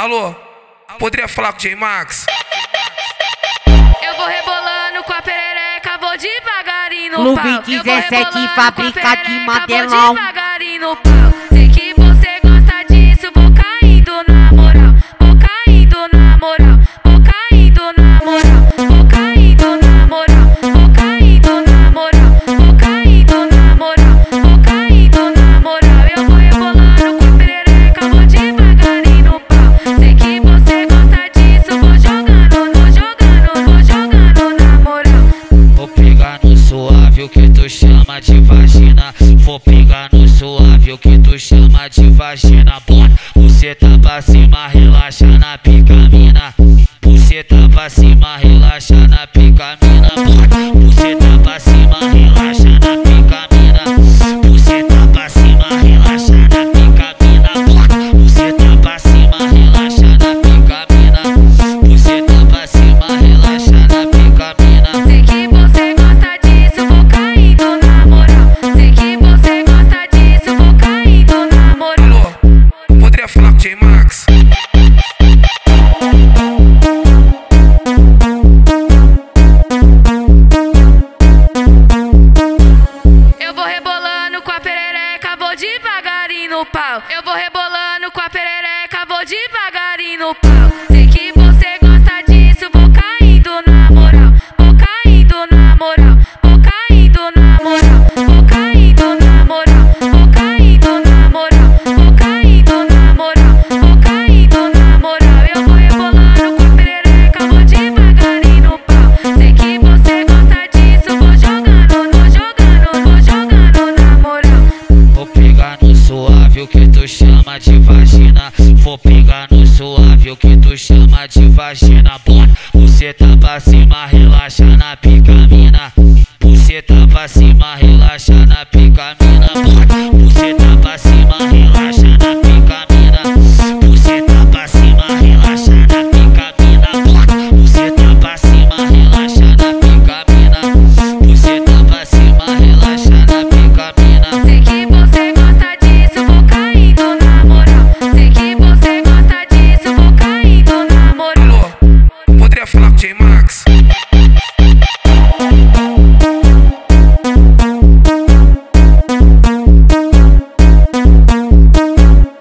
Alô, poderia falar com o J-Max? Eu vou rebolando com a perereca, vou devagarinho no No pau. Beat Eu vou 17 rebolando fábrica com a de perereca, Madelão. vou devagarinho no pau. Sei que você gosta disso, vou caindo na moral. Vou caindo na moral, vou caindo na moral. Vou caindo na moral, vou caindo na moral. Vou caindo na moral, vou caindo na moral. Eu vou rebolando com a perereca, vou devagarinho no pau. Sei que você gosta disso, vou jogando na moral. Vou pegar no suave o que tu chama de vagina. Vou pegar no suave o que tu chama de vagina. Bora, você tá pra cima, relaxa na pica mina. Você tá pra cima, relaxa na pica mina. Bora, você tá pra cima, relaxa na pica mina. Você tá pra cima, relaxa na pica mina. Bora, você tá pra cima, relaxa na pica mina. Você tá pra cima, relaxa na pica mina. Sei que você gosta disso, vou caindo na moral. Sei que você gosta disso, vou caindo na moral. Alô, poderia falar com o J-Max? Eu vou rebolando com a perereca, vou devagarinho no pau. Eu vou rebolando com a perereca, vou devagarinho no pau. Sei que você gosta disso, vou caindo na moral. Vou caindo na moral, vou caindo na moral. Vou caindo na moral, vou caindo na moral. Vou caindo na moral, vou caindo na moral. Eu vou rebolando com a perereca, vou devagarinho no pau. Sei que você gosta disso, vou jogando na moral. Vou pegar no suave o que tu chama de vagina. Vou pegar no suave o que tu chama de vagina. Bora, você tá pra cima, relaxa na pica mina. Você tá pra cima, relaxa na pica mina. Bora,